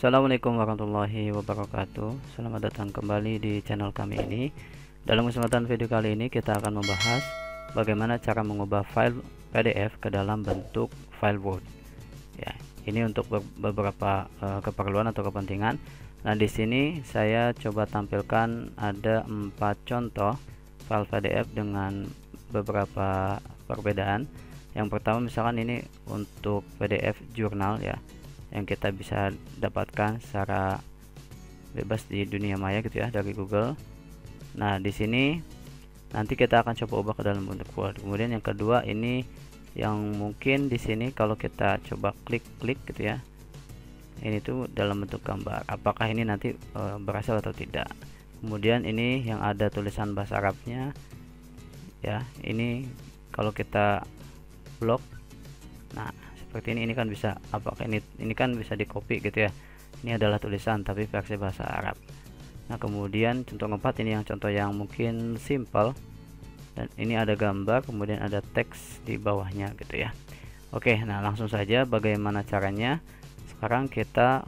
Assalamualaikum warahmatullahi wabarakatuh. Selamat datang kembali di channel kami ini. Dalam kesempatan video kali ini kita akan membahas bagaimana cara mengubah file PDF ke dalam bentuk file Word. Ya, ini untuk beberapa keperluan atau kepentingan. Nah, di sini saya coba tampilkan ada 4 contoh file PDF dengan beberapa perbedaan. Yang pertama misalkan ini untuk PDF jurnal ya, yang kita bisa dapatkan secara bebas di dunia maya gitu ya dari Google. Nah, di sini nanti kita akan coba ubah ke dalam bentuk Word. Kemudian yang kedua ini yang mungkin di sini kalau kita coba klik gitu ya, ini tuh dalam bentuk gambar. Apakah ini nanti berhasil atau tidak? Kemudian ini yang ada tulisan bahasa Arabnya ya, ini kalau kita blok, nah seperti ini kan bisa, apakah ini kan bisa di copy gitu ya. Ini adalah tulisan tapi versi bahasa Arab. Nah, kemudian contoh keempat ini yang contoh yang mungkin simple, dan ini ada gambar kemudian ada teks di bawahnya gitu ya. Oke, nah langsung saja bagaimana caranya. Sekarang kita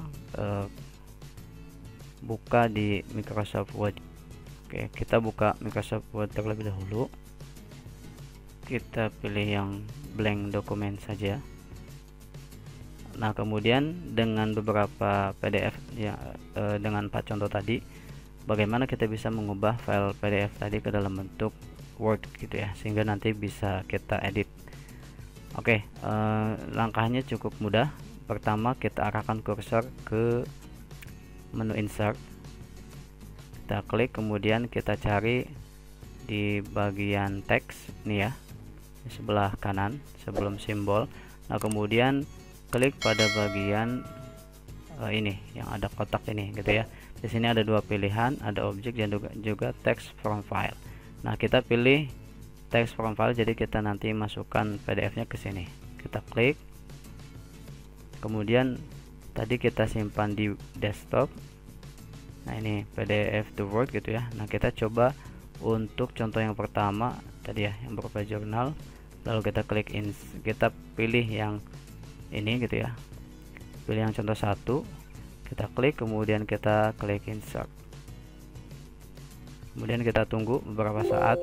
buka di Microsoft Word. Oke, kita buka Microsoft Word terlebih dahulu. Kita pilih yang blank dokumen saja. Nah, kemudian dengan beberapa PDF ya, dengan 4 contoh tadi, bagaimana kita bisa mengubah file PDF tadi ke dalam bentuk Word gitu ya, sehingga nanti bisa kita edit. Oke, langkahnya cukup mudah. Pertama, kita arahkan kursor ke menu insert, kita klik, kemudian kita cari di bagian teks nih ya, di sebelah kanan sebelum simbol. Nah, kemudian klik pada bagian ini yang ada kotak ini gitu ya. Di sini ada dua pilihan, ada objek dan juga text from file. Nah, kita pilih text from file, jadi kita nanti masukkan PDF-nya ke sini. Kita klik. Kemudian tadi kita simpan di desktop. Nah, ini PDF to Word gitu ya. Nah, kita coba untuk contoh yang pertama tadi ya, yang berupa jurnal. Lalu kita klik kita pilih yang ini gitu ya, pilih yang contoh 1, kita klik, kemudian kita klik insert, kemudian kita tunggu beberapa saat.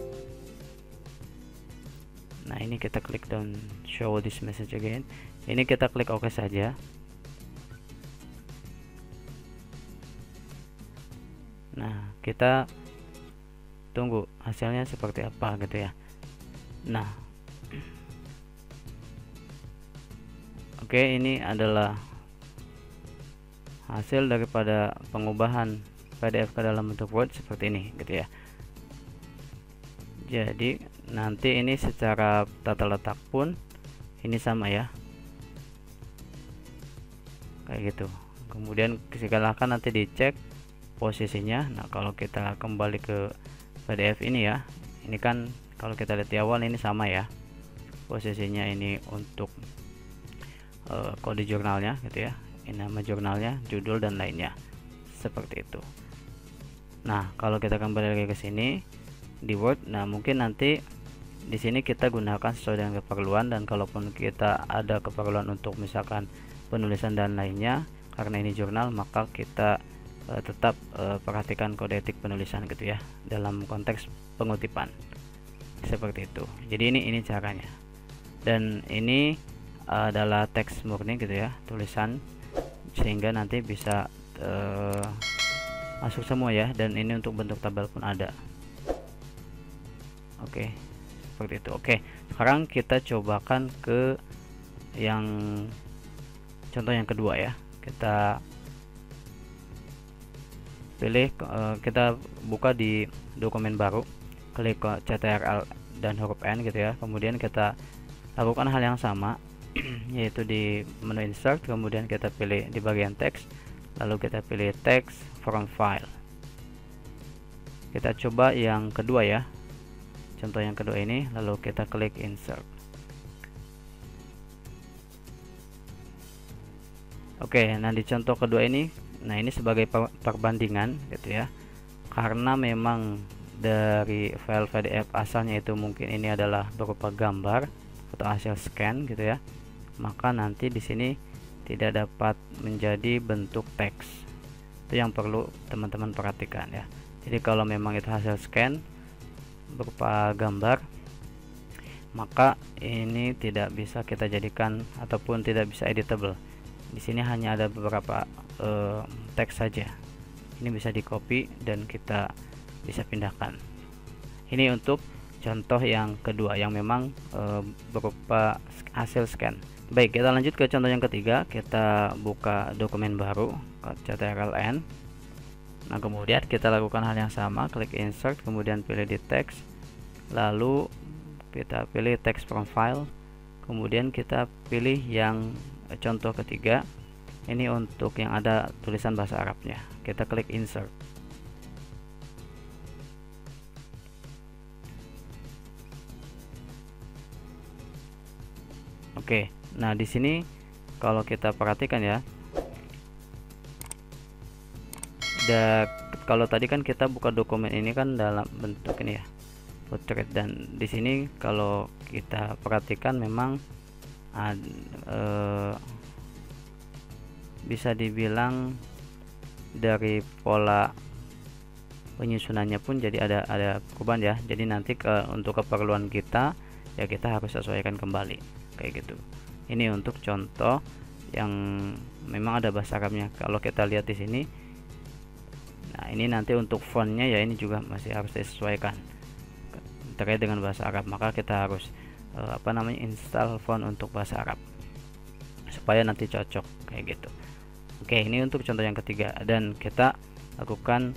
Nah, ini kita klik dan show this message again. Ini kita klik OK saja. Nah, kita tunggu hasilnya seperti apa gitu ya. Nah, oke, ini adalah hasil daripada pengubahan PDF ke dalam bentuk Word seperti ini gitu ya. Jadi nanti ini secara tata letak pun ini sama ya, kayak gitu. Kemudian silakan nanti dicek posisinya. Nah, kalau kita kembali ke PDF ini ya, ini kan kalau kita lihat di awal ini sama ya posisinya, ini untuk kode jurnalnya gitu ya, ini nama jurnalnya, judul dan lainnya seperti itu. Nah, kalau kita kembali lagi ke sini di Word, nah mungkin nanti di sini kita gunakan sesuai dengan keperluan, dan kalaupun kita ada keperluan untuk misalkan penulisan dan lainnya, karena ini jurnal, maka kita tetap perhatikan kode etik penulisan gitu ya dalam konteks pengutipan seperti itu. Jadi ini caranya, dan ini adalah teks murni gitu ya, tulisan, sehingga nanti bisa masuk semua ya, dan ini untuk bentuk tabel pun ada. Oke, seperti itu. Oke, sekarang kita cobakan ke yang contoh yang kedua ya. Kita pilih, kita buka di dokumen baru, klik CTRL dan huruf N gitu ya. Kemudian kita lakukan hal yang sama yaitu di menu insert, kemudian kita pilih di bagian teks, lalu kita pilih text from file. Kita coba yang kedua ya, contoh yang kedua ini, lalu kita klik insert. Oke, nah di contoh kedua ini, nah ini sebagai perbandingan gitu ya, karena memang dari file PDF asalnya itu mungkin ini adalah berupa gambar atau hasil scan gitu ya, maka nanti di sini tidak dapat menjadi bentuk teks. Itu yang perlu teman-teman perhatikan ya. Jadi kalau memang itu hasil scan berupa gambar, maka ini tidak bisa kita jadikan ataupun tidak bisa editable. Di sini hanya ada beberapa teks saja. Ini bisa di copy dan kita bisa pindahkan. Ini untuk contoh yang kedua yang memang berupa hasil scan. Baik, kita lanjut ke contoh yang ketiga. Kita buka dokumen baru, ctrl+N. Nah, kemudian kita lakukan hal yang sama, klik insert, kemudian pilih di teks, lalu kita pilih text from file, kemudian kita pilih yang contoh ketiga. Ini untuk yang ada tulisan bahasa Arabnya. Kita klik insert. Oke, nah di sini kalau kita perhatikan ya, kalau tadi kan kita buka dokumen ini kan dalam bentuk ini ya, portrait, dan di sini kalau kita perhatikan memang bisa dibilang dari pola penyusunannya pun jadi ada perubahan ya. Jadi nanti untuk keperluan kita ya kita harus sesuaikan kembali kayak gitu. Ini untuk contoh yang memang ada bahasa Arabnya. Kalau kita lihat di sini, nah ini nanti untuk fontnya ya ini juga masih harus disesuaikan terkait dengan bahasa Arab. Maka kita harus install font untuk bahasa Arab supaya nanti cocok kayak gitu. Oke, ini untuk contoh yang ketiga, dan kita lakukan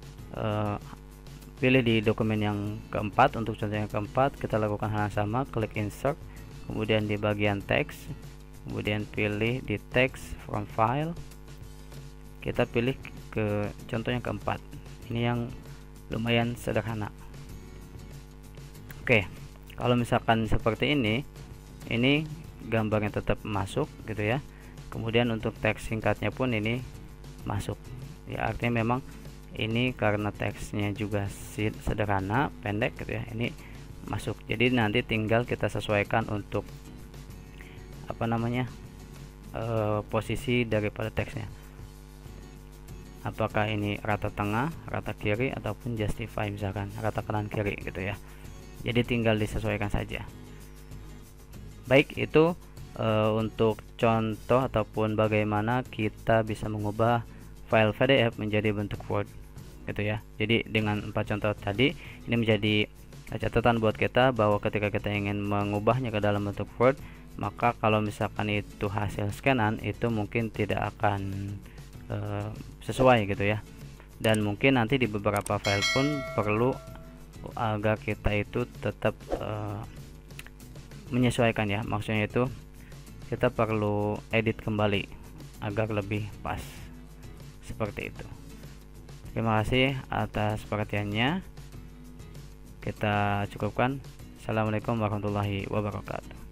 pilih di dokumen yang keempat. Untuk contoh yang keempat kita lakukan hal yang sama, klik insert, kemudian di bagian teks, kemudian pilih di text from file, kita pilih ke contoh yang keempat. Ini yang lumayan sederhana. Oke, kalau misalkan seperti ini gambarnya tetap masuk gitu ya. Kemudian untuk teks singkatnya pun ini masuk ya, artinya memang ini karena teksnya juga sederhana, pendek gitu ya, ini masuk. Jadi nanti tinggal kita sesuaikan untuk posisi daripada teksnya, apakah ini rata tengah, rata kiri, ataupun justify misalkan rata kanan kiri gitu ya. Jadi tinggal disesuaikan saja. Baik, itu untuk contoh ataupun bagaimana kita bisa mengubah file PDF menjadi bentuk Word gitu ya. Jadi dengan 4 contoh tadi ini menjadi catatan buat kita bahwa ketika kita ingin mengubahnya ke dalam bentuk Word, maka kalau misalkan itu hasil scanan itu mungkin tidak akan sesuai gitu ya. Dan mungkin nanti di beberapa file pun perlu agar kita itu tetap menyesuaikan ya. Maksudnya itu kita perlu edit kembali agar lebih pas, seperti itu. Terima kasih atas perhatiannya. Kita cukupkan. Assalamualaikum warahmatullahi wabarakatuh.